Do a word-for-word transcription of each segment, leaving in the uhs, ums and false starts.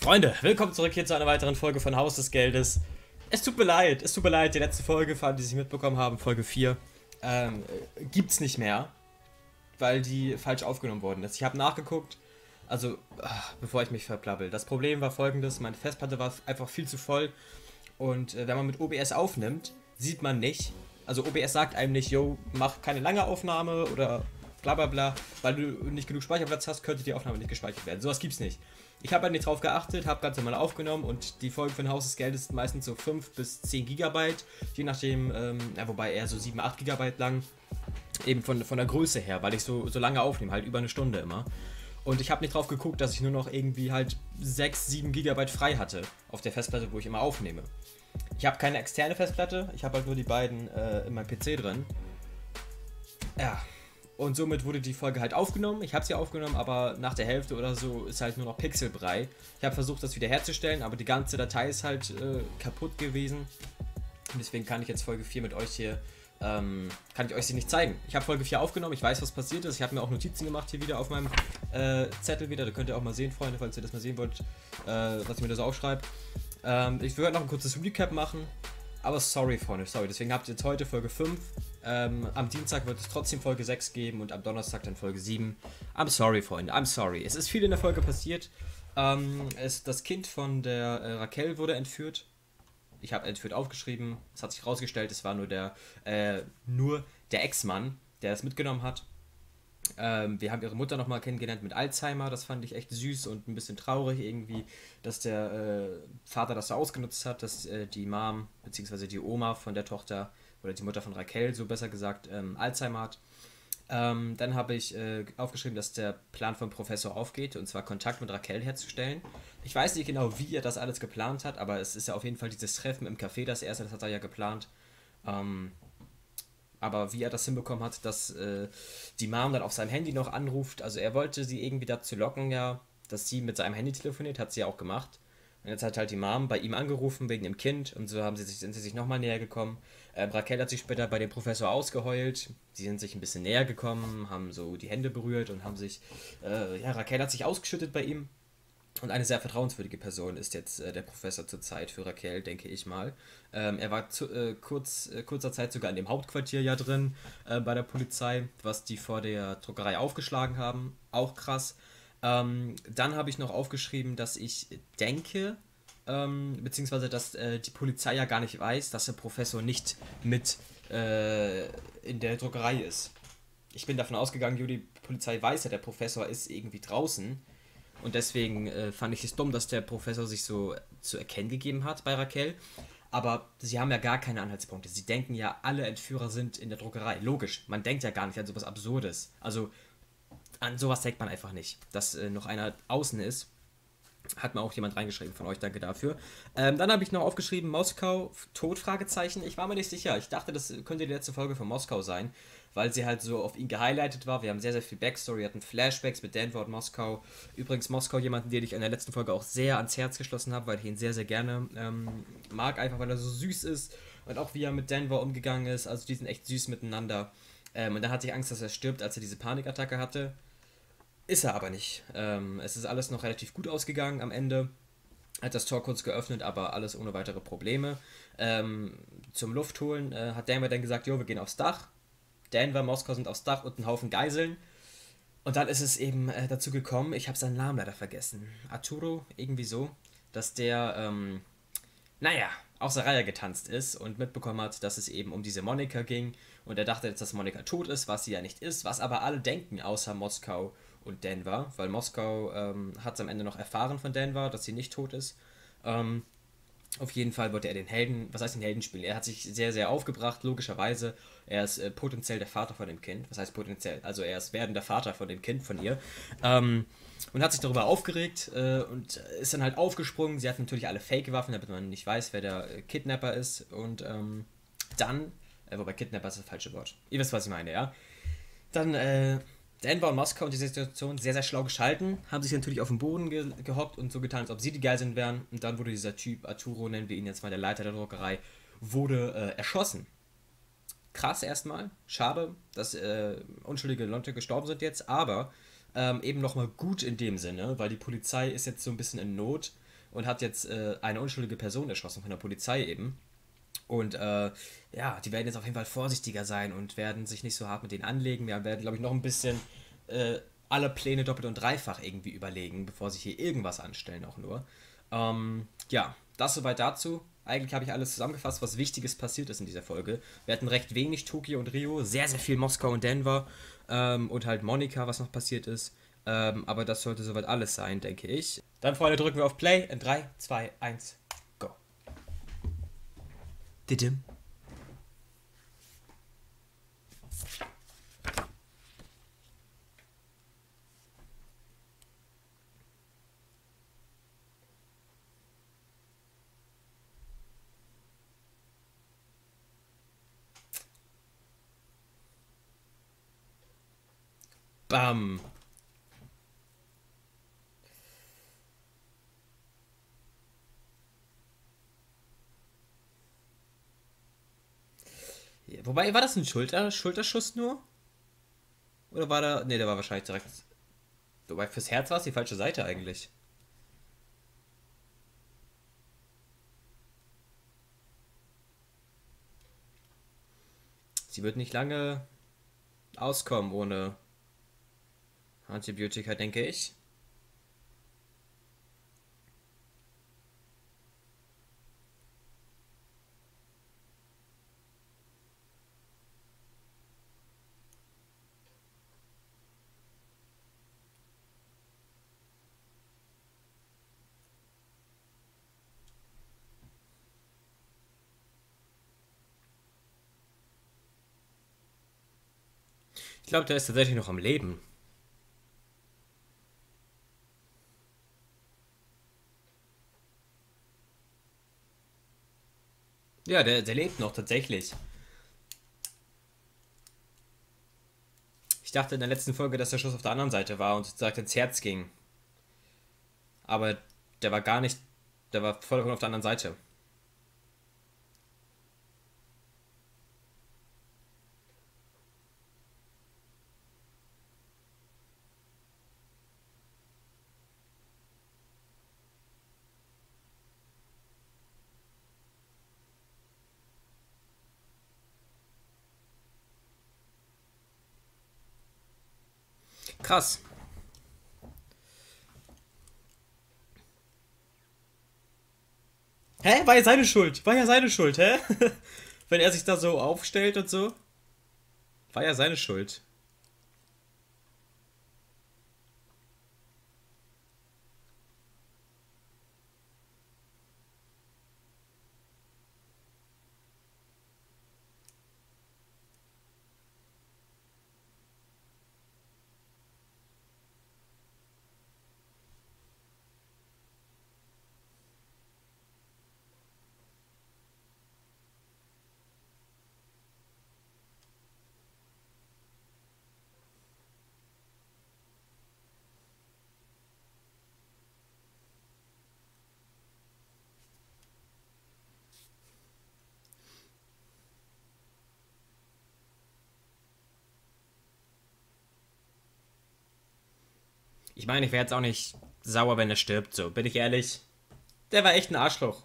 Freunde, willkommen zurück hier zu einer weiteren Folge von Haus des Geldes. Es tut mir leid, es tut mir leid, die letzte Folge, für alle, die sich mitbekommen haben, Folge vier, ähm, äh, gibt's nicht mehr, weil die falsch aufgenommen worden ist. Ich habe nachgeguckt, also, ach, bevor ich mich verplappel. Das Problem war folgendes, meine Festplatte war einfach viel zu voll und äh, wenn man mit O B S aufnimmt, sieht man nicht, also O B S sagt einem nicht, yo, mach keine lange Aufnahme oder bla bla bla, weil du nicht genug Speicherplatz hast, könnte die Aufnahme nicht gespeichert werden. Sowas gibt's nicht. Ich habe halt nicht drauf geachtet, habe ganz normal aufgenommen und die Folgen von Haus des Geldes sind meistens so fünf bis zehn Gigabyte, je nachdem, ähm, ja, wobei eher so sieben, acht Gigabyte lang, eben von, von der Größe her, weil ich so, so lange aufnehme, halt über eine Stunde immer. Und ich habe nicht drauf geguckt, dass ich nur noch irgendwie halt sechs, sieben Gigabyte frei hatte auf der Festplatte, wo ich immer aufnehme. Ich habe keine externe Festplatte, ich habe halt nur die beiden äh, in meinem P C drin. Ja. Und somit wurde die Folge halt aufgenommen. Ich habe sie aufgenommen, aber nach der Hälfte oder so ist halt nur noch Pixelbrei. Ich habe versucht, das wieder herzustellen, aber die ganze Datei ist halt äh, kaputt gewesen. Und deswegen kann ich jetzt Folge vier mit euch hier, ähm, kann ich euch sie nicht zeigen. Ich habe Folge vier aufgenommen, ich weiß, was passiert ist. Ich habe mir auch Notizen gemacht hier wieder auf meinem äh, Zettel wieder. Da könnt ihr auch mal sehen, Freunde, falls ihr das mal sehen wollt, äh, was ich mir da so aufschreibe. Ähm, ich würde noch ein kurzes Recap machen. Aber sorry, Freunde, sorry. Deswegen habt ihr jetzt heute Folge fünf. Ähm, am Dienstag wird es trotzdem Folge sechs geben und am Donnerstag dann Folge sieben. I'm sorry, Freunde, I'm sorry. Es ist viel in der Folge passiert. Ähm, es, das Kind von der äh, Raquel wurde entführt. Ich habe entführt aufgeschrieben. Es hat sich herausgestellt, es war nur der, äh, nur der Ex-Mann, der es mitgenommen hat. Ähm, wir haben ihre Mutter nochmal kennengelernt mit Alzheimer. Das fand ich echt süß und ein bisschen traurig irgendwie, dass der äh, Vater das so ausgenutzt hat, dass äh, die Mom bzw. die Oma von der Tochter oder die Mutter von Raquel, so besser gesagt, ähm, Alzheimer hat. Ähm, dann habe ich äh, aufgeschrieben, dass der Plan vom Professor aufgeht, und zwar Kontakt mit Raquel herzustellen. Ich weiß nicht genau, wie er das alles geplant hat, aber es ist ja auf jeden Fall dieses Treffen im Café, das erste, das hat er ja geplant. Ähm, aber wie er das hinbekommen hat, dass äh, die Mom dann auf seinem Handy noch anruft, also er wollte sie irgendwie dazu locken, ja, dass sie mit seinem Handy telefoniert, hat sie ja auch gemacht. Und jetzt hat halt die Mom bei ihm angerufen wegen dem Kind und so haben sie sich, sind sie sich nochmal näher gekommen. Äh, Raquel hat sich später bei dem Professor ausgeheult. Sie sind sich ein bisschen näher gekommen, haben so die Hände berührt und haben sich, äh, ja, Raquel hat sich ausgeschüttet bei ihm. Und eine sehr vertrauenswürdige Person ist jetzt äh, der Professor zurzeit für Raquel, denke ich mal. Ähm, er war zu, äh, kurz, äh, kurzer Zeit sogar in dem Hauptquartier ja drin äh, bei der Polizei, was die vor der Druckerei aufgeschlagen haben. Auch krass. Ähm, dann habe ich noch aufgeschrieben, dass ich denke, ähm, beziehungsweise dass äh, die Polizei ja gar nicht weiß, dass der Professor nicht mit äh, in der Druckerei ist. Ich bin davon ausgegangen, jo, die Polizei weiß ja, der Professor ist irgendwie draußen. Und deswegen äh, fand ich es dumm, dass der Professor sich so zu erkennen gegeben hat bei Raquel. Aber sie haben ja gar keine Anhaltspunkte. Sie denken ja, alle Entführer sind in der Druckerei. Logisch, man denkt ja gar nicht an sowas Absurdes. Also an sowas denkt man einfach nicht. Dass äh, noch einer außen ist, hat mir auch jemand reingeschrieben von euch, danke dafür. Ähm, dann habe ich noch aufgeschrieben, Moskau, Tod, Fragezeichen. Ich war mir nicht sicher. Ich dachte, das könnte die letzte Folge von Moskau sein, weil sie halt so auf ihn gehighlightet war. Wir haben sehr, sehr viel Backstory, hatten Flashbacks mit Denver und Moskau. Übrigens Moskau, jemanden, den ich in der letzten Folge auch sehr ans Herz geschlossen habe, weil ich ihn sehr, sehr gerne ähm, mag, einfach weil er so süß ist und auch wie er mit Denver umgegangen ist. Also die sind echt süß miteinander. Ähm, und dann hatte ich Angst, dass er stirbt, als er diese Panikattacke hatte. Ist er aber nicht. Ähm, es ist alles noch relativ gut ausgegangen am Ende. Hat das Tor kurz geöffnet, aber alles ohne weitere Probleme. Ähm, zum Luftholen äh, hat Denver dann gesagt, jo, wir gehen aufs Dach. Denver, Moskau sind aufs Dach und ein Haufen Geiseln. Und dann ist es eben äh, dazu gekommen, ich habe seinen Namen leider vergessen. Arturo, irgendwie so, dass der, ähm, naja, aus der Reihe getanzt ist und mitbekommen hat, dass es eben um diese Monika ging. Und er dachte jetzt, dass Monika tot ist, was sie ja nicht ist, was aber alle denken, außer Moskau und Denver, weil Moskau ähm, hat es am Ende noch erfahren von Denver, dass sie nicht tot ist. Ähm, auf jeden Fall wollte er den Helden, was heißt den Helden spielen? Er hat sich sehr, sehr aufgebracht, logischerweise. Er ist äh, potenziell der Vater von dem Kind. Was heißt potenziell? Also er ist werdender Vater von dem Kind von ihr. Ähm, und hat sich darüber aufgeregt äh, und ist dann halt aufgesprungen. Sie hat natürlich alle Fake-Waffen, damit man nicht weiß, wer der äh, Kidnapper ist. Und ähm, dann, äh, wobei Kidnapper ist das falsche Wort. Ihr wisst, was ich meine, ja? Dann, äh, Denver und Moskau und diese Situation sehr, sehr schlau geschalten, haben sich natürlich auf den Boden ge gehockt und so getan, als ob sie die Geiseln wären. Und dann wurde dieser Typ, Arturo, nennen wir ihn jetzt mal, der Leiter der Druckerei, wurde äh, erschossen. Krass erstmal, schade, dass äh, unschuldige Leute gestorben sind jetzt, aber ähm, eben nochmal gut in dem Sinne, weil die Polizei ist jetzt so ein bisschen in Not und hat jetzt äh, eine unschuldige Person erschossen von der Polizei eben. Und äh, ja, die werden jetzt auf jeden Fall vorsichtiger sein und werden sich nicht so hart mit denen anlegen. Wir werden, glaube ich, noch ein bisschen äh, alle Pläne doppelt und dreifach irgendwie überlegen, bevor sie hier irgendwas anstellen, auch nur. Ähm, ja, das soweit dazu. Eigentlich habe ich alles zusammengefasst, was Wichtiges passiert ist in dieser Folge. Wir hatten recht wenig Tokio und Rio, sehr, sehr viel Moskau und Denver ähm, und halt Monika, was noch passiert ist. Ähm, aber das sollte soweit alles sein, denke ich. Dann, Freunde, drücken wir auf Play in drei, zwei, eins, go. Didim. Bam. Ja, wobei, war das ein Schulter, Schulterschuss nur? Oder war da. Ne, der war wahrscheinlich direkt. Wobei, fürs Herz war es die falsche Seite eigentlich. Sie wird nicht lange auskommen ohne Antibiotika, denke ich. Ich glaube, der ist tatsächlich noch am Leben. Ja, der, der lebt noch tatsächlich. Ich dachte in der letzten Folge, dass der Schuss auf der anderen Seite war und sozusagen ins Herz ging. Aber der war gar nicht. Der war vollkommen auf der anderen Seite. Krass. Hä? War ja seine Schuld. War ja seine Schuld, hä? Wenn er sich da so aufstellt und so. War ja seine Schuld. Ich meine, ich wäre jetzt auch nicht sauer, wenn er stirbt, so. Bin ich ehrlich? Der war echt ein Arschloch.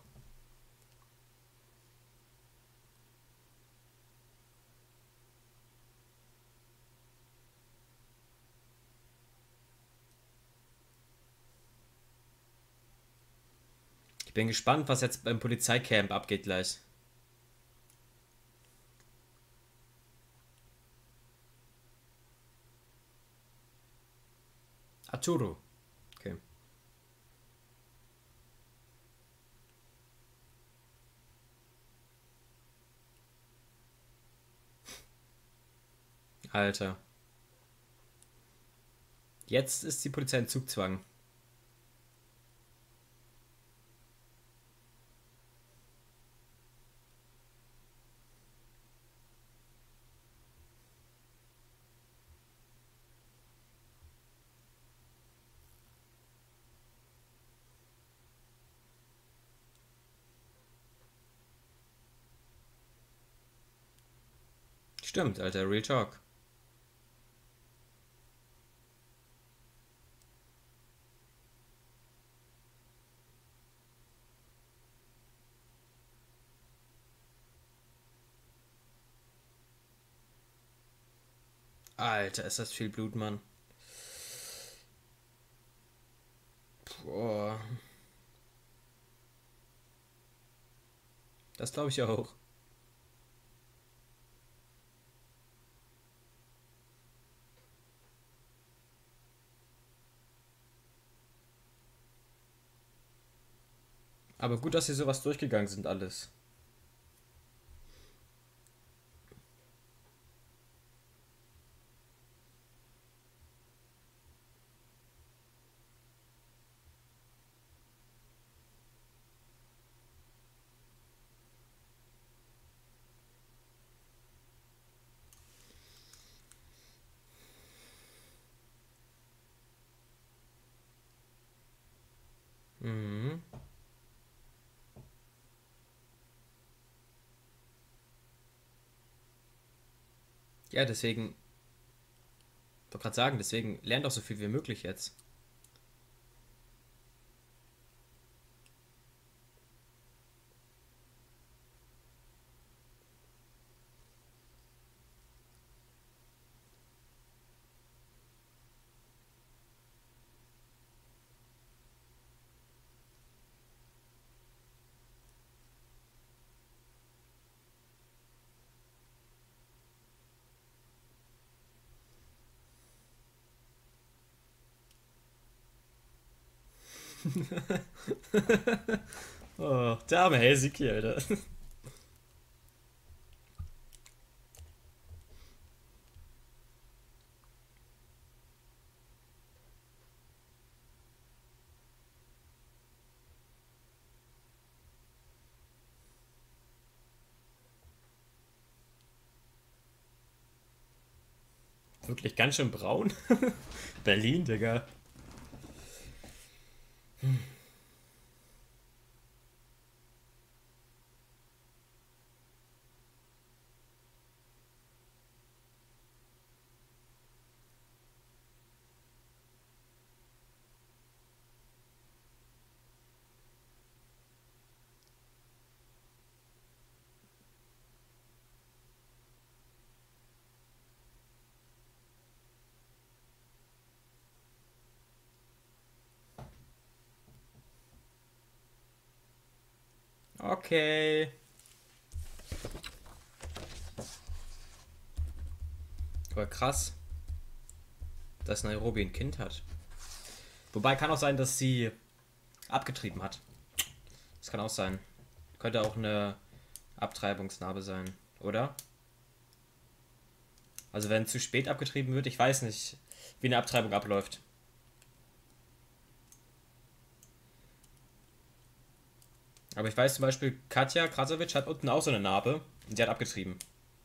Ich bin gespannt, was jetzt beim Polizeicamp abgeht gleich. Arturo. Okay. Alter. Jetzt ist die Polizei in Zugzwang. Stimmt, Alter, Real Talk. Alter, ist das viel Blut, Mann. Boah. Das glaube ich auch. Aber gut, dass sie sowas durchgegangen sind, alles. Mhm. Ja, deswegen, ich wollte gerade sagen, deswegen lernt doch so viel wie möglich jetzt. Oh, der arme Helsinki, Alter. Wirklich ganz schön braun. Berlin, Digga. Okay. Aber krass, dass Nairobi ein Kind hat. Wobei kann auch sein, dass sie abgetrieben hat. Das kann auch sein. Könnte auch eine Abtreibungsnarbe sein, oder? Also wenn zu spät abgetrieben wird, ich weiß nicht, wie eine Abtreibung abläuft. Aber ich weiß zum Beispiel, Katja Krasavic hat unten auch so eine Narbe und die hat abgetrieben.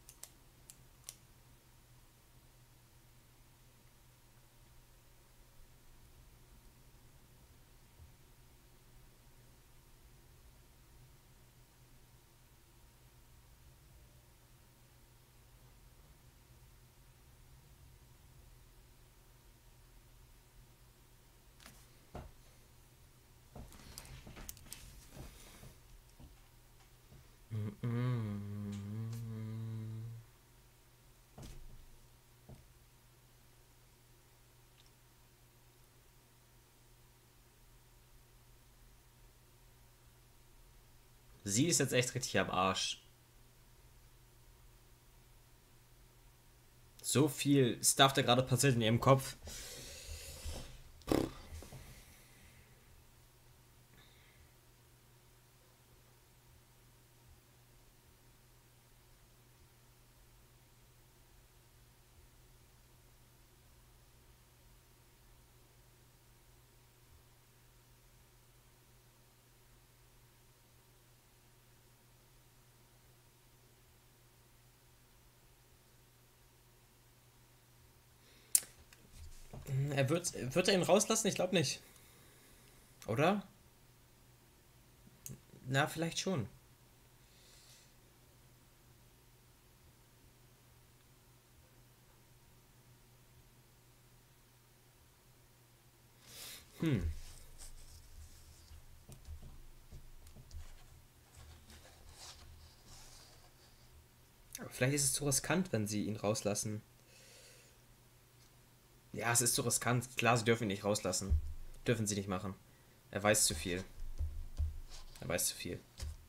Sie ist jetzt echt richtig am Arsch. So viel Stuff, der gerade passiert in ihrem Kopf. Er wird, wird er ihn rauslassen? Ich glaube nicht. Oder? Na, vielleicht schon. Hm. Aber vielleicht ist es zu riskant, wenn sie ihn rauslassen. Ja, es ist zu riskant. Klar, sie dürfen ihn nicht rauslassen. Dürfen sie nicht machen. Er weiß zu viel. Er weiß zu viel.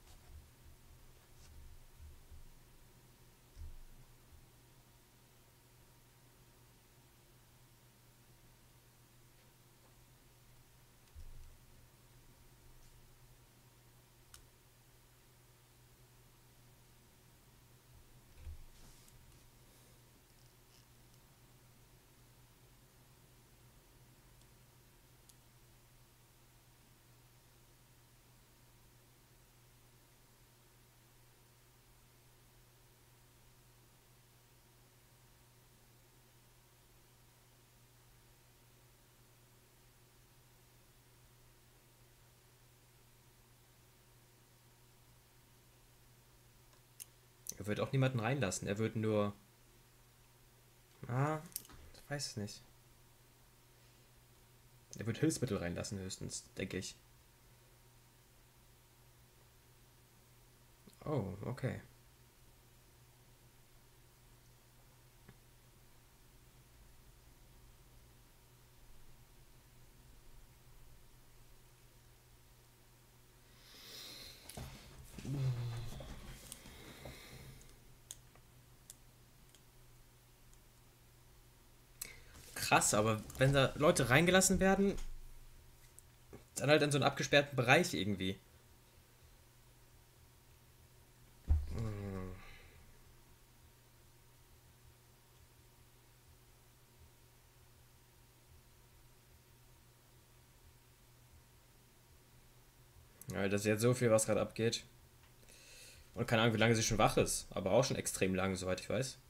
Er wird auch niemanden reinlassen. Er wird nur. Ah, ich weiß es nicht. Er wird Hilfsmittel reinlassen, höchstens, denke ich. Oh, okay. Krass, aber wenn da Leute reingelassen werden, dann halt in so einen abgesperrten Bereich irgendwie. Ja, das ist jetzt so viel, was gerade abgeht. Und keine Ahnung, wie lange sie schon wach ist. Aber auch schon extrem lange, soweit ich weiß.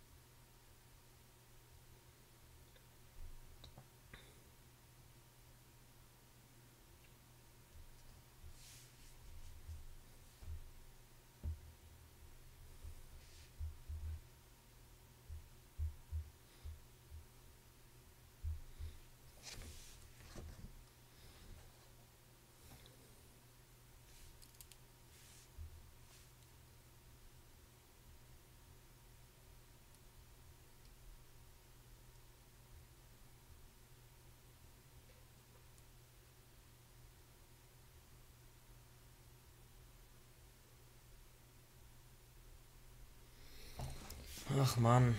Ach Mann.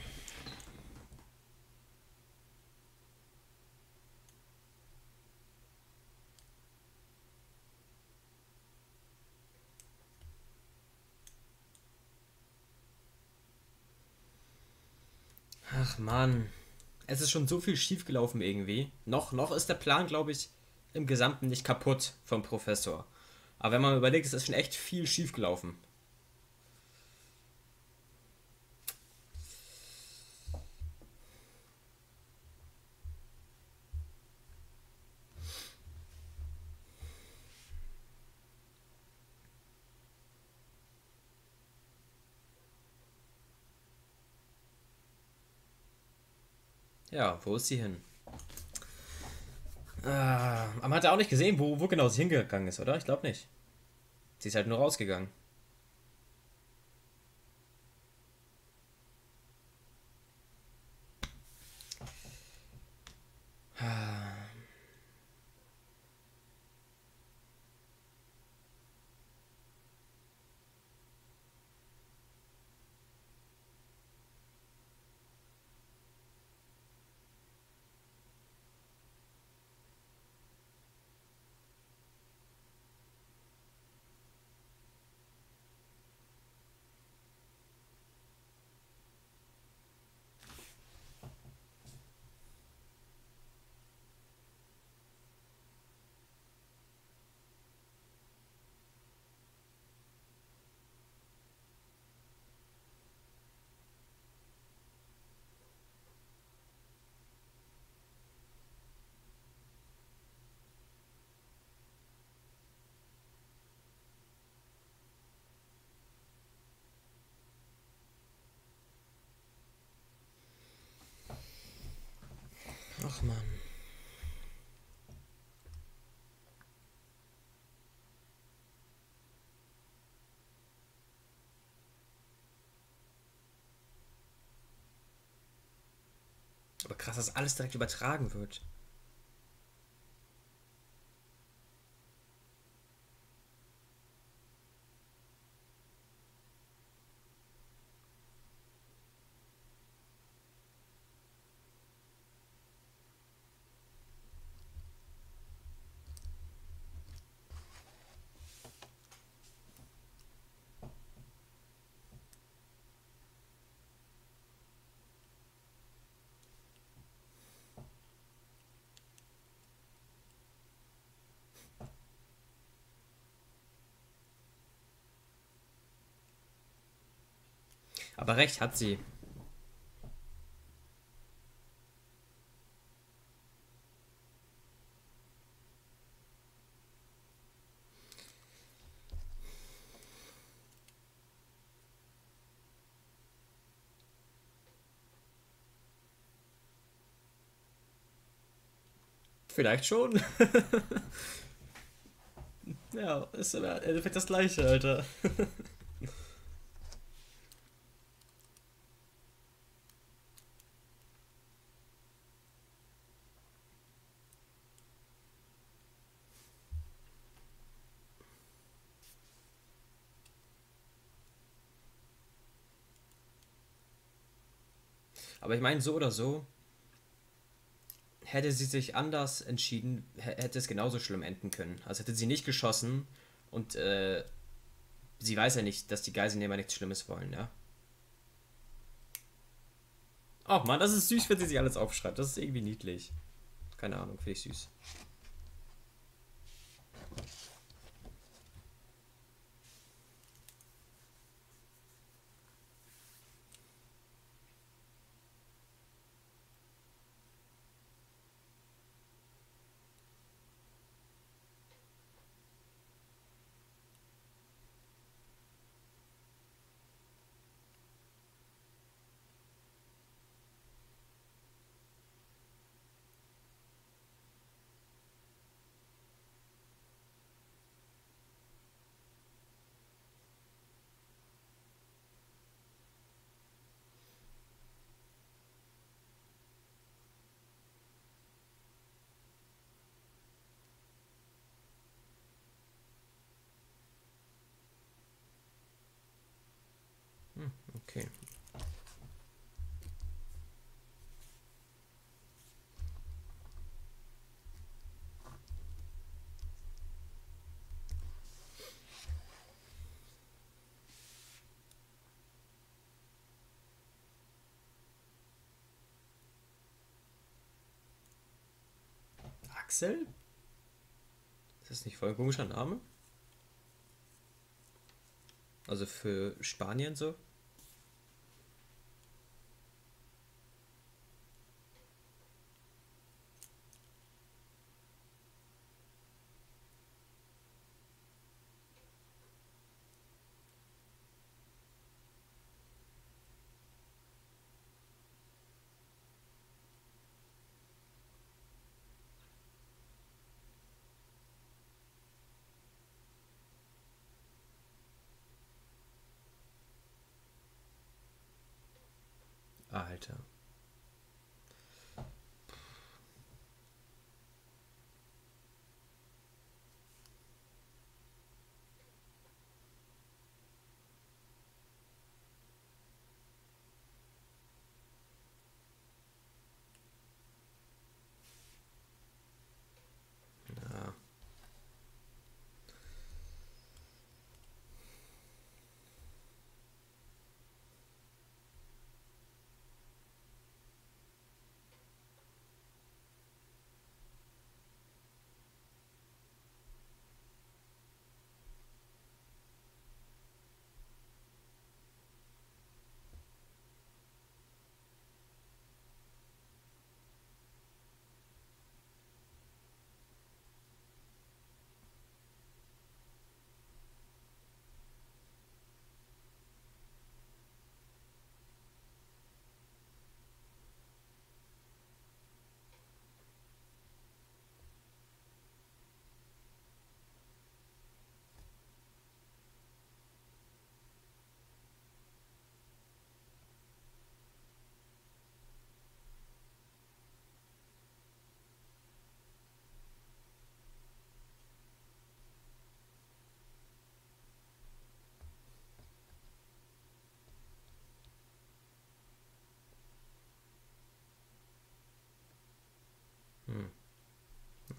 Ach Mann. Es ist schon so viel schiefgelaufen irgendwie. Noch, noch ist der Plan, glaube ich, im Gesamten nicht kaputt vom Professor. Aber wenn man überlegt, es ist schon echt viel schiefgelaufen. Ja, wo ist sie hin? Ah, aber man hat ja auch nicht gesehen, wo, wo genau sie hingegangen ist, oder? Ich glaube nicht. Sie ist halt nur rausgegangen. Ach Mann. Aber Krass, dass alles direkt übertragen wird. Aber recht hat sie. Vielleicht schon. Ja, ist im Endeffekt das gleiche, Alter. Aber ich meine, so oder so, hätte sie sich anders entschieden, hätte es genauso schlimm enden können. Also hätte sie nicht geschossen und äh, sie weiß ja nicht, dass die Geiselnehmer nichts Schlimmes wollen, ja. Ach man, das ist süß, wenn sie sich alles aufschreibt. Das ist irgendwie niedlich. Keine Ahnung, finde ich süß. Hm, okay. Axel? Ist das nicht voll ein komischer Name? Also für Spanien so? Alter. Ja.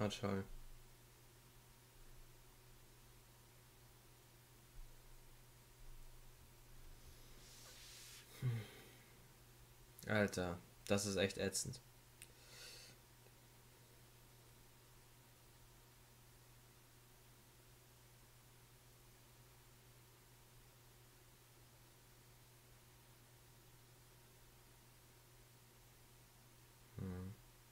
Ah, toll. Alter, das ist echt ätzend. Hm.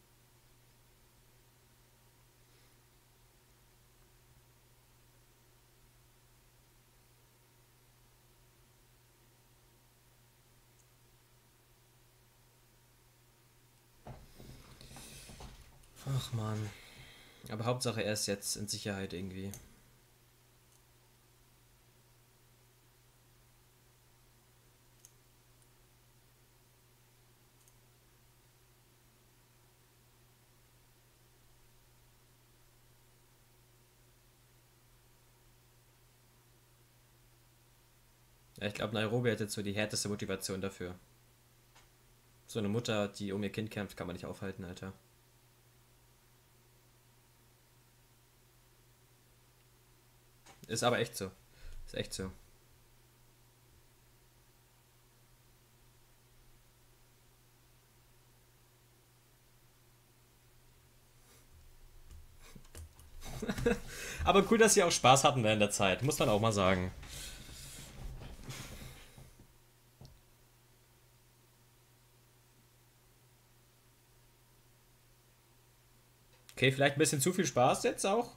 Ach man. Aber Hauptsache er ist jetzt in Sicherheit irgendwie. Ja, ich glaube, Nairobi hat jetzt so die härteste Motivation dafür. So eine Mutter, die um ihr Kind kämpft, kann man nicht aufhalten, Alter. Ist aber echt so. Ist echt so. Aber cool, dass sie auch Spaß hatten während der Zeit, muss man auch mal sagen. Okay, vielleicht ein bisschen zu viel Spaß jetzt auch.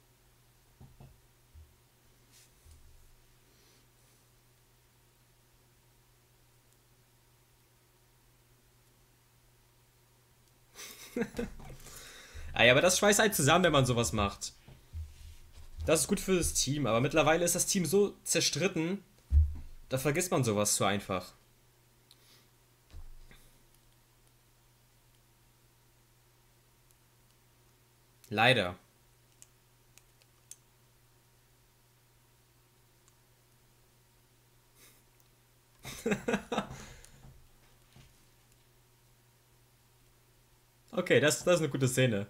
Ah ja, aber das schweißt halt zusammen, wenn man sowas macht. Das ist gut für das Team, aber mittlerweile ist das Team so zerstritten, da vergisst man sowas zu einfach. Leider. Okay, das, das ist eine gute Szene.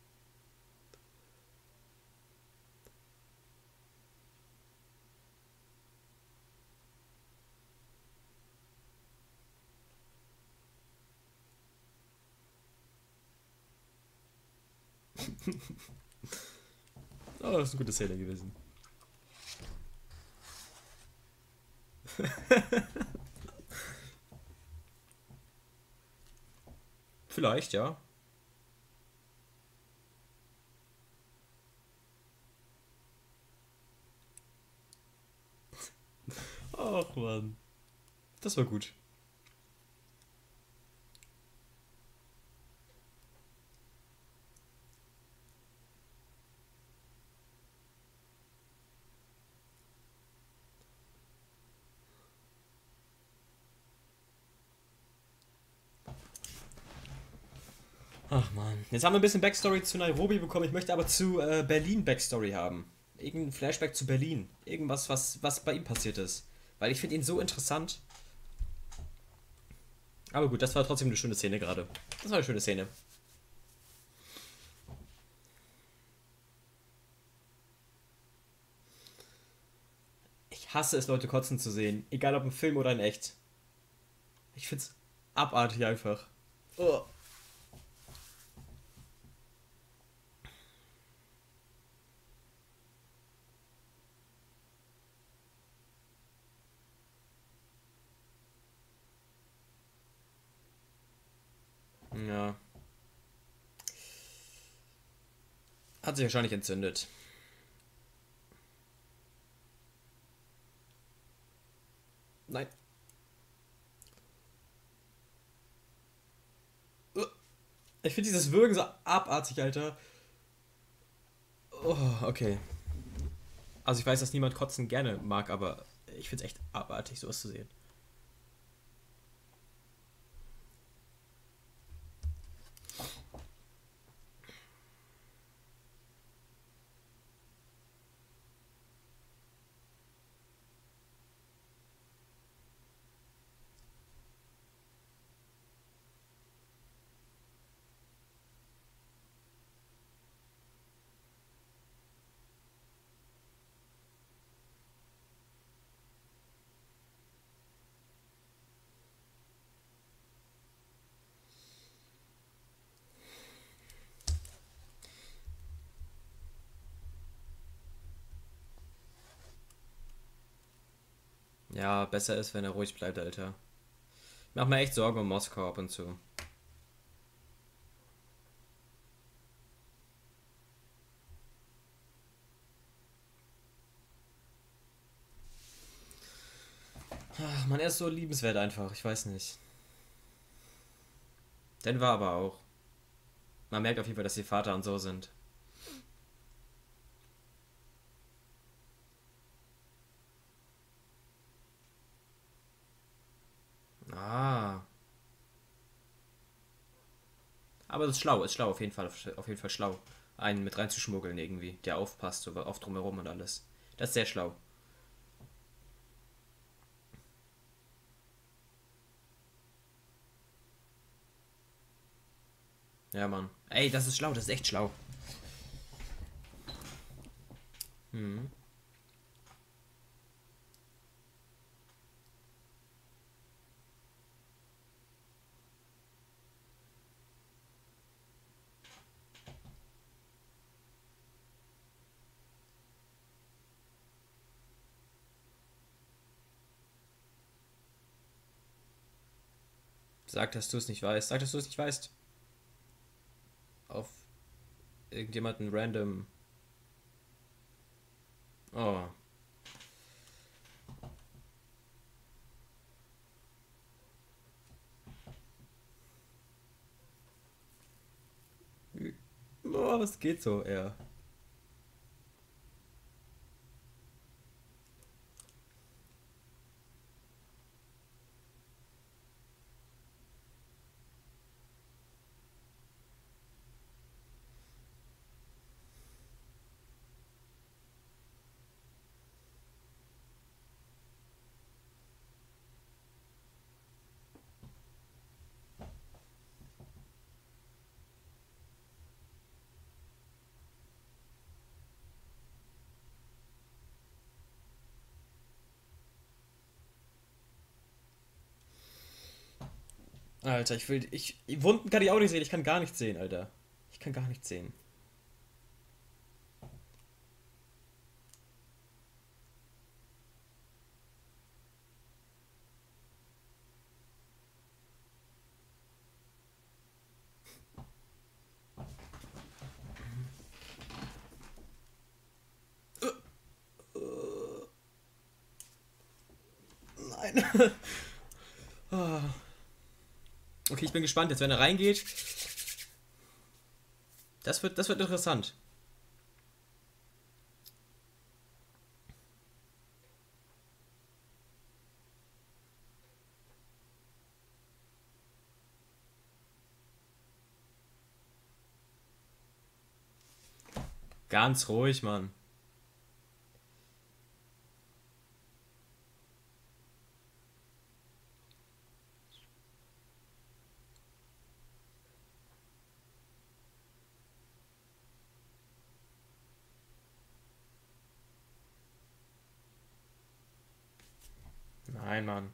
Oh, das ist eine gute Szene gewesen. Vielleicht, ja. Ach man, das war gut. Ach man. Jetzt haben wir ein bisschen Backstory zu Nairobi bekommen. Ich möchte aber zu äh, Berlin Backstory haben. Irgendein Flashback zu Berlin. Irgendwas, was, was bei ihm passiert ist. Weil ich finde ihn so interessant. Aber gut, das war trotzdem eine schöne Szene gerade. Das war eine schöne Szene. Ich hasse es, Leute kotzen zu sehen. Egal ob im Film oder in echt. Ich find's abartig einfach. Oh. Ja. Hat sich wahrscheinlich entzündet. Nein. Uh. Ich finde dieses Würgen so abartig, Alter. Oh, okay. Also ich weiß, dass niemand Kotzen gerne mag, aber ich finde es echt abartig, sowas zu sehen. Ja, besser ist, wenn er ruhig bleibt, Alter. Ich mach mir echt Sorgen um Moskau ab und zu. Ach, man, er ist so liebenswert einfach, ich weiß nicht. Denver aber auch. Man merkt auf jeden Fall, dass die Vater und so sind. Ah. Aber das ist schlau, ist schlau, auf jeden Fall, auf jeden Fall schlau. Einen mit reinzuschmuggeln irgendwie, der aufpasst, so auf drumherum und alles. Das ist sehr schlau. Ja, Mann. Ey, das ist schlau, das ist echt schlau. Hm. Sag, dass du es nicht weißt. Sag, dass du es nicht weißt. Auf irgendjemanden random. Oh. Oh, es geht so, ja. Alter, ich will. Ich. Wunden kann ich auch nicht sehen. Ich kann gar nichts sehen, Alter. Ich kann gar nichts sehen. Nein. Ah. Okay, ich bin gespannt jetzt, wenn er reingeht. Das wird, das wird interessant. Ganz ruhig, Mann. Nein, Mann.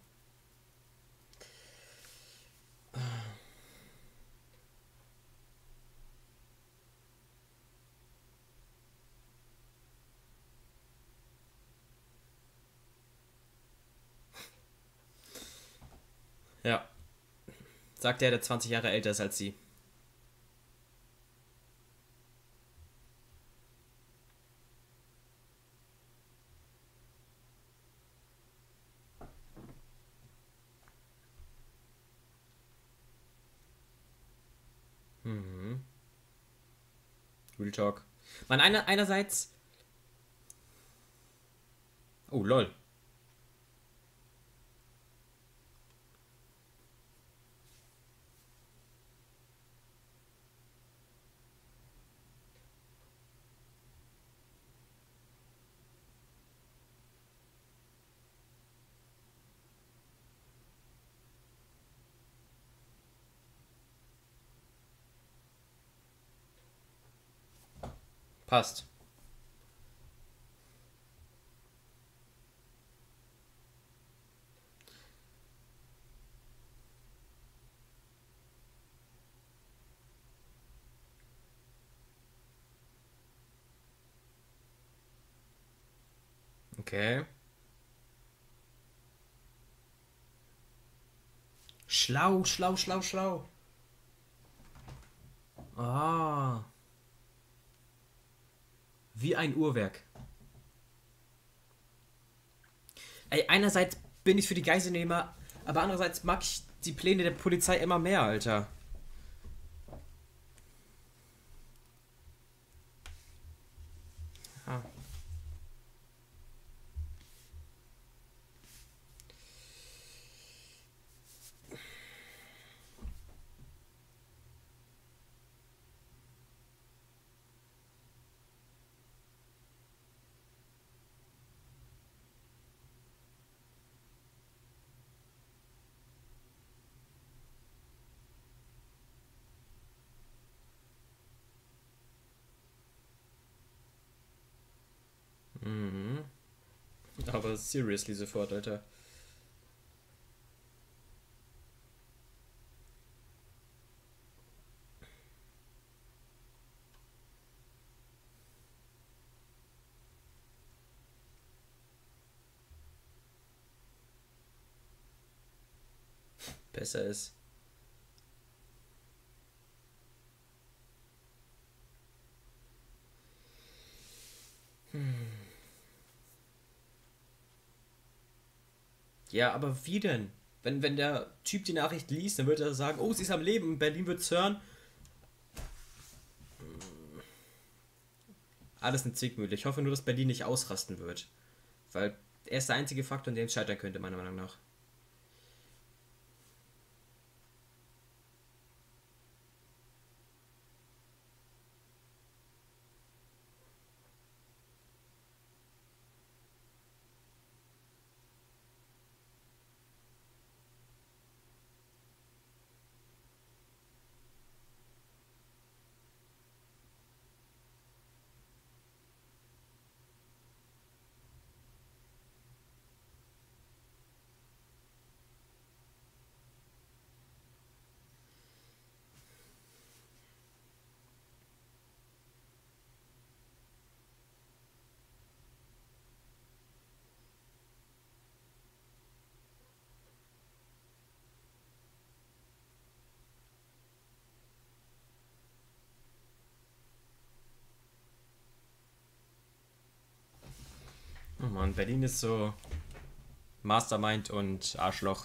Ja. Sagt der, der zwanzig Jahre älter ist als sie. Mhm. Real Talk. Man, einer, einerseits. Oh, lol. Passt. Okay. Schlau, schlau, schlau, schlau. Ah. Wie ein Uhrwerk. Ey, einerseits bin ich für die Geiselnehmer, aber andererseits mag ich die Pläne der Polizei immer mehr, Alter. Ah. Mhm. Aber seriously sofort, Alter. Besser ist. Ja, aber wie denn? Wenn, wenn der Typ die Nachricht liest, dann wird er sagen, oh, sie ist am Leben, Berlin wird's hören. Alles eine Zwickmühle. Ich hoffe nur, dass Berlin nicht ausrasten wird. Weil er ist der einzige Faktor, an dem es scheitern könnte, meiner Meinung nach. Oh Mann, Berlin ist so Mastermind und Arschloch.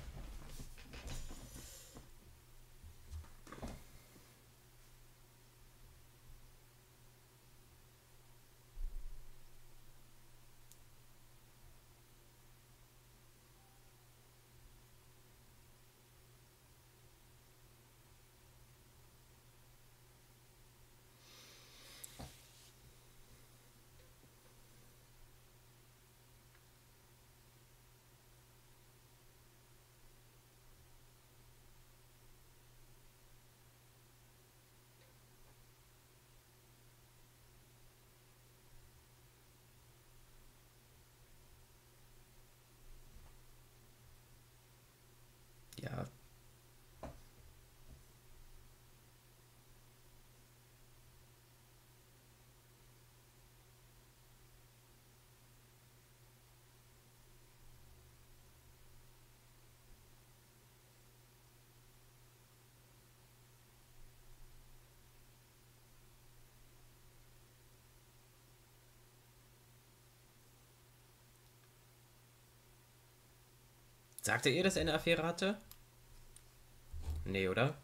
Ja, sagte ihr, dass er eine Affäre hatte? Nee, oder?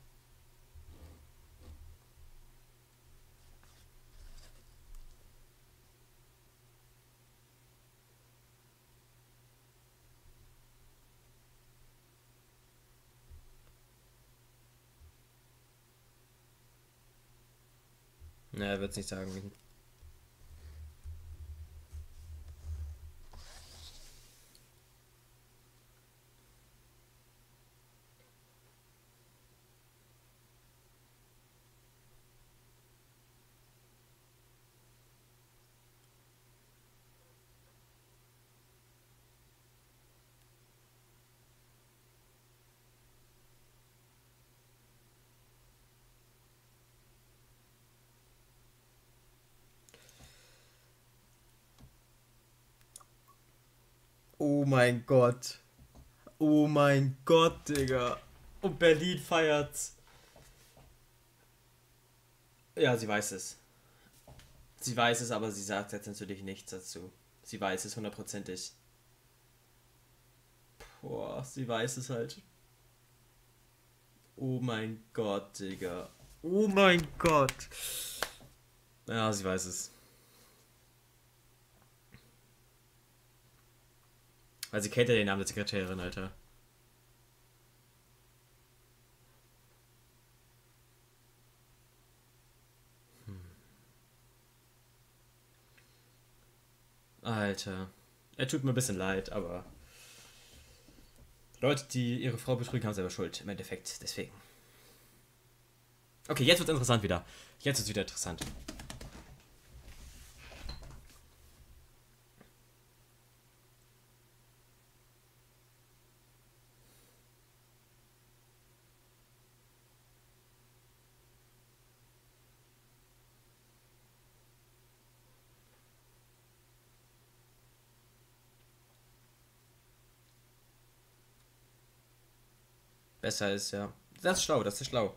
Na, er wird's nicht sagen. Oh mein Gott. Oh mein Gott, Digga. Und Berlin feiert. Ja, sie weiß es. Sie weiß es, aber sie sagt jetzt natürlich nichts dazu. Sie weiß es hundertprozentig. Boah, sie weiß es halt. Oh mein Gott, Digga. Oh mein Gott. Ja, sie weiß es. Weil sie kennt ja den Namen der Sekretärin, Alter. Alter. Er tut mir ein bisschen leid, aber Leute, die ihre Frau betrügen, haben selber Schuld. Im Endeffekt, deswegen. Okay, jetzt wird's interessant wieder. Jetzt wird's wieder interessant. Besser ist, ja. Das ist schlau, das ist schlau.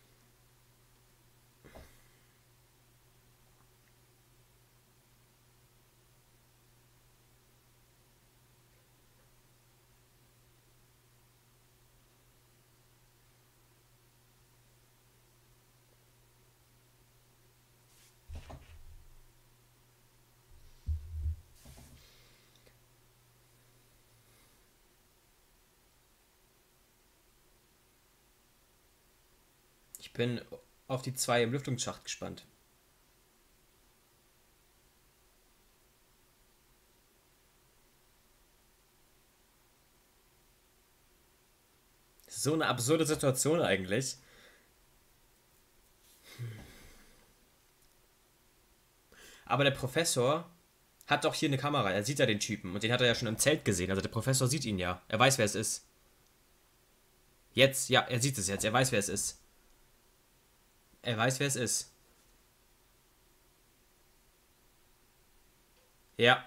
Ich bin auf die zwei im Lüftungsschacht gespannt. So eine absurde Situation eigentlich. Aber der Professor hat doch hier eine Kamera. Er sieht ja den Typen. Und den hat er ja schon im Zelt gesehen. Also der Professor sieht ihn ja. Er weiß, wer es ist. Jetzt, ja, er sieht es jetzt. Er weiß, wer es ist. Er weiß, wer es ist. Ja.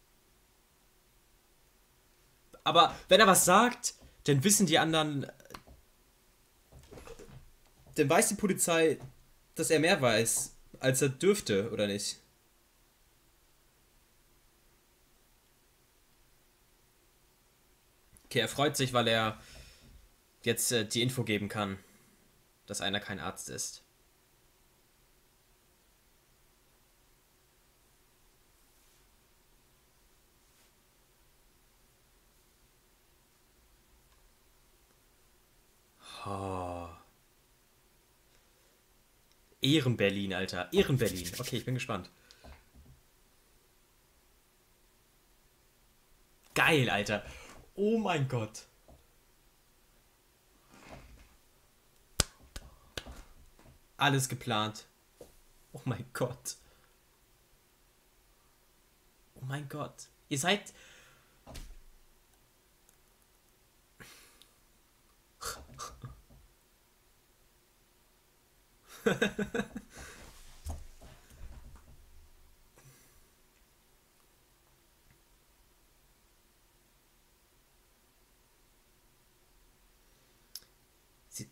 Aber wenn er was sagt, dann wissen die anderen. Dann weiß die Polizei, dass er mehr weiß, als er dürfte, oder nicht? Okay, er freut sich, weil er jetzt äh, die Info geben kann, dass einer kein Arzt ist. Oh. Ehrenberlin, Alter. Ehrenberlin. Okay, ich bin gespannt. Geil, Alter. Oh mein Gott. Alles geplant. Oh mein Gott. Oh mein Gott. Ihr seid. Sie,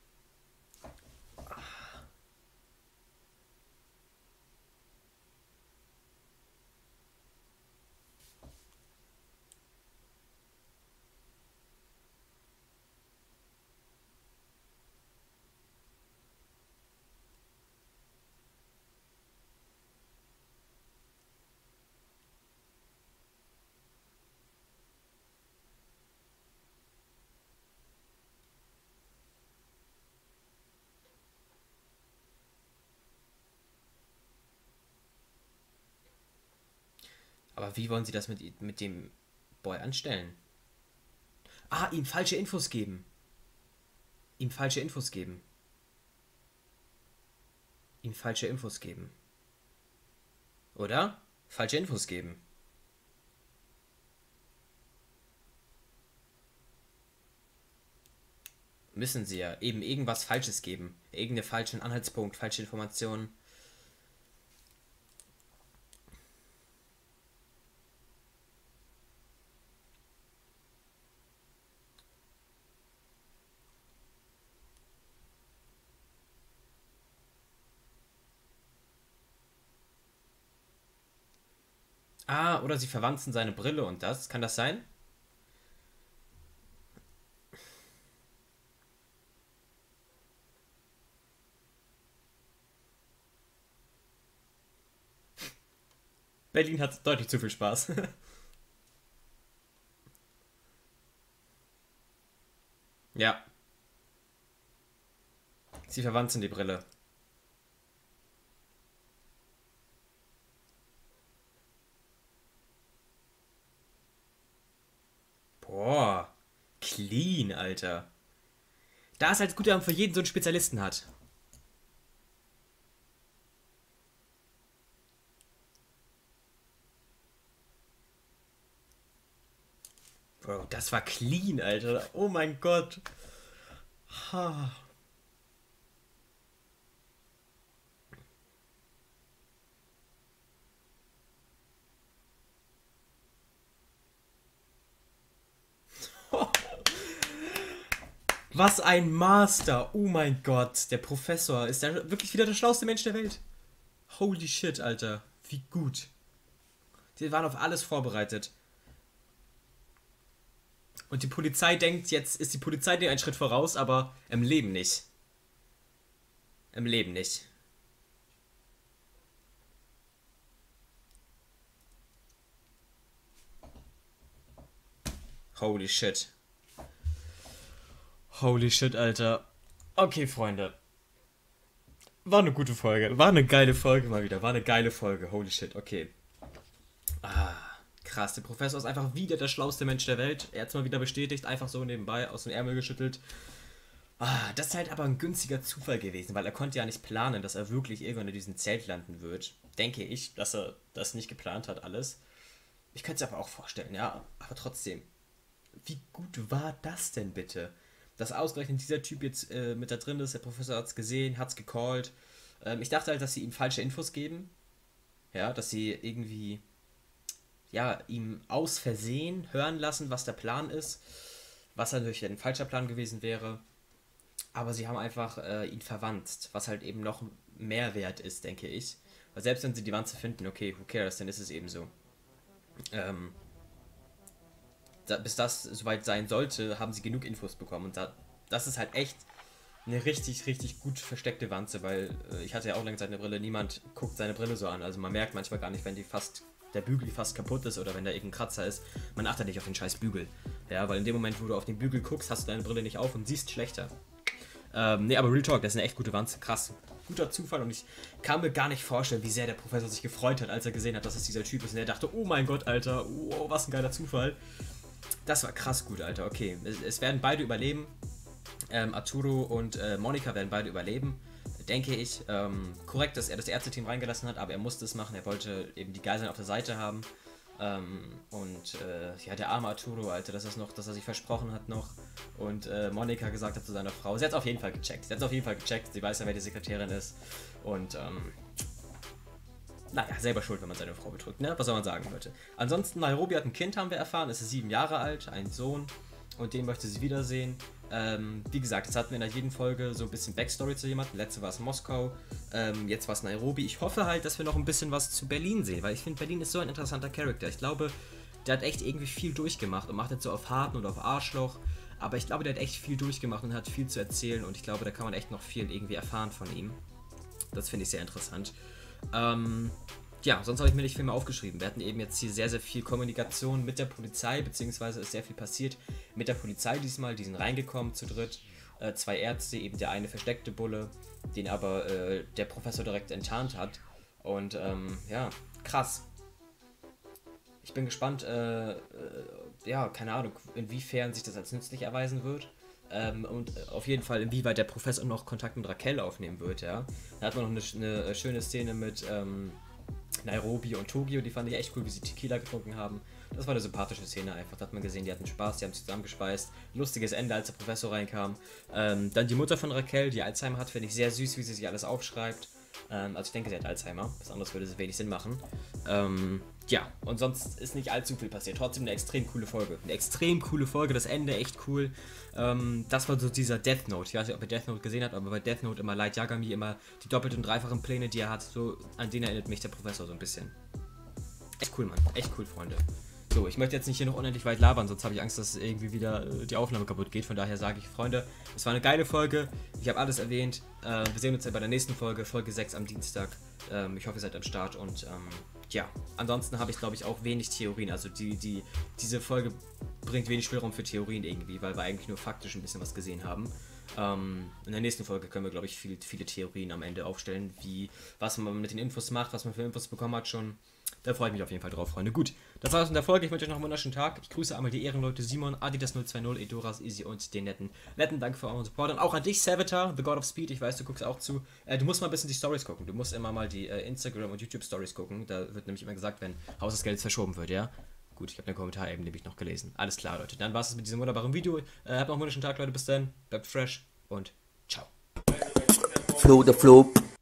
aber wie wollen sie das mit, mit dem Boy anstellen? Ah, ihm falsche Infos geben. Ihm falsche Infos geben. Ihm falsche Infos geben. Oder? Falsche Infos geben. Müssen sie ja. Eben irgendwas Falsches geben. Irgendeinen falschen Anhaltspunkt, falsche Informationen. Ah, oder sie verwanzen seine Brille und das. Kann das sein? Berlin hat deutlich zu viel Spaß. Ja, sie verwanzen die Brille. Boah, clean, Alter. Da ist halt gut, dass man für jeden so einen Spezialisten hat. Bro, das war clean, Alter. Oh mein Gott. Ha. Was ein Master. Oh mein Gott. Der Professor ist der, wirklich wieder der schlauste Mensch der Welt. Holy shit, Alter. Wie gut. Die waren auf alles vorbereitet. Und die Polizei denkt, jetzt ist die Polizei dir einen Schritt voraus, aber im Leben nicht. Im Leben nicht. Holy shit. Holy shit, Alter. Okay, Freunde. War eine gute Folge. War eine geile Folge mal wieder. War eine geile Folge. Holy shit, okay. Ah, krass. Der Professor ist einfach wieder der schlauste Mensch der Welt. Er hat es mal wieder bestätigt. Einfach so nebenbei aus dem Ärmel geschüttelt. Ah, das ist halt aber ein günstiger Zufall gewesen, weil er konnte ja nicht planen, dass er wirklich irgendwann in diesem Zelt landen wird. Denke ich, dass er das nicht geplant hat, alles. Ich könnte es aber auch vorstellen, ja. Aber trotzdem. Wie gut war das denn bitte? Dass ausgerechnet dieser Typ jetzt äh, mit da drin ist, der Professor hat es gesehen, hat es gecallt. Ähm, ich dachte halt, dass sie ihm falsche Infos geben. Ja, dass sie irgendwie, ja, ihm aus Versehen hören lassen, was der Plan ist. Was natürlich ein falscher Plan gewesen wäre. Aber sie haben einfach äh, ihn verwandt, was halt eben noch mehr wert ist, denke ich. Weil selbst wenn sie die Wanze finden, okay, who cares, dann ist es eben so. Ähm, da, bis das soweit sein sollte, haben sie genug Infos bekommen. Und da, das ist halt echt eine richtig, richtig gut versteckte Wanze, weil äh, ich hatte ja auch lange Zeit eine Brille, niemand guckt seine Brille so an. Also man merkt manchmal gar nicht, wenn die fast, der Bügel fast kaputt ist oder wenn da irgendein Kratzer ist. Man achtet nicht auf den scheiß Bügel. Ja, weil in dem Moment, wo du auf den Bügel guckst, hast du deine Brille nicht auf und siehst schlechter. Ähm, nee, aber Real Talk, das ist eine echt gute Wanze. Krass. Guter Zufall und ich kann mir gar nicht vorstellen, wie sehr der Professor sich gefreut hat, als er gesehen hat, dass es dieser Typ ist. Und er dachte, oh mein Gott, Alter, wow, was ein geiler Zufall. Das war krass gut, Alter. Okay, es, es werden beide überleben. Ähm, Arturo und äh, Monika werden beide überleben, denke ich. Ähm, korrekt, dass er das Ärzteteam reingelassen hat, aber er musste es machen. Er wollte eben die Geiseln auf der Seite haben. Ähm, und äh, ja, der arme Arturo, Alter, dass, das noch, dass er sich versprochen hat noch. Und äh, Monika gesagt hat zu seiner Frau, sie hat es auf jeden Fall gecheckt. Sie hat es auf jeden Fall gecheckt. Sie weiß ja, wer die Sekretärin ist. Und ähm, naja, selber schuld, wenn man seine Frau betrügt, ne? Was soll man sagen, Leute? Ansonsten, Nairobi hat ein Kind, haben wir erfahren. Es ist sieben Jahre alt, ein Sohn. Und den möchte sie wiedersehen. Ähm, wie gesagt, jetzt hatten wir in jeder Folge so ein bisschen Backstory zu jemandem. Letzte war es Moskau, ähm, jetzt war es Nairobi. Ich hoffe halt, dass wir noch ein bisschen was zu Berlin sehen, weil ich finde, Berlin ist so ein interessanter Charakter. Ich glaube, der hat echt irgendwie viel durchgemacht und macht jetzt so auf Harten und auf Arschloch. Aber ich glaube, der hat echt viel durchgemacht und hat viel zu erzählen. Und ich glaube, da kann man echt noch viel irgendwie erfahren von ihm. Das finde ich sehr interessant. Ähm, ja, sonst habe ich mir nicht viel mehr aufgeschrieben. Wir hatten eben jetzt hier sehr, sehr viel Kommunikation mit der Polizei, beziehungsweise ist sehr viel passiert mit der Polizei diesmal. Die sind reingekommen zu dritt. Äh, zwei Ärzte, eben der eine versteckte Bulle, den aber äh, der Professor direkt enttarnt hat. Und ähm, ja, krass. Ich bin gespannt, äh, äh, ja, keine Ahnung, inwiefern sich das als nützlich erweisen wird. Ähm, und auf jeden Fall, inwieweit der Professor noch Kontakt mit Raquel aufnehmen wird, ja. Da hat man noch eine, eine schöne Szene mit ähm, Nairobi und Tokio, die fand ich echt cool, wie sie Tequila getrunken haben. Das war eine sympathische Szene einfach, da hat man gesehen, die hatten Spaß, die haben zusammengespeist. Lustiges Ende, als der Professor reinkam. Ähm, dann die Mutter von Raquel, die Alzheimer hat, finde ich sehr süß, wie sie sich alles aufschreibt. Ähm, also ich denke, sie hat Alzheimer, was anderes würde wenig Sinn machen. Ähm, ja, und sonst ist nicht allzu viel passiert. Trotzdem eine extrem coole Folge. Eine extrem coole Folge, das Ende echt cool. Ähm, das war so dieser Death Note. Ich weiß nicht, ob ihr Death Note gesehen habt, aber bei Death Note immer Light Yagami, immer die doppelten und dreifachen Pläne, die er hat, so, an denen erinnert mich der Professor so ein bisschen. Echt cool, Mann. Echt cool, Freunde. So, ich möchte jetzt nicht hier noch unendlich weit labern, sonst habe ich Angst, dass irgendwie wieder äh, die Aufnahme kaputt geht. Von daher sage ich, Freunde, es war eine geile Folge. Ich habe alles erwähnt. Äh, wir sehen uns dann bei der nächsten Folge, Folge sechs am Dienstag. Ähm, ich hoffe, ihr seid am Start und ähm, ja, ansonsten habe ich, glaube ich, auch wenig Theorien. Also die, die, diese Folge bringt wenig Spielraum für Theorien irgendwie, weil wir eigentlich nur faktisch ein bisschen was gesehen haben. Ähm, in der nächsten Folge können wir, glaube ich, viel, viele Theorien am Ende aufstellen, wie, was man mit den Infos macht, was man für Infos bekommen hat schon. Da freue ich mich auf jeden Fall drauf, Freunde. Gut, das war's in der Folge. Ich wünsche euch noch einen wunderschönen Tag. Ich grüße einmal die Ehrenleute Simon, Adidas null zwei null, Edoras, Easy und den netten. Netten Dank für euren Support. Und auch an dich, Savitar, The God of Speed. Ich weiß, du guckst auch zu. Äh, du musst mal ein bisschen die Stories gucken. Du musst immer mal die äh, Instagram- und YouTube-Stories gucken. Da wird nämlich immer gesagt, wenn Haus des Geldes verschoben wird, ja? Gut, ich habe den Kommentar eben nämlich noch gelesen. Alles klar, Leute. Dann war's es mit diesem wunderbaren Video. Äh, habt noch einen wunderschönen Tag, Leute. Bis dann. Bleibt fresh und ciao. Flow the flow.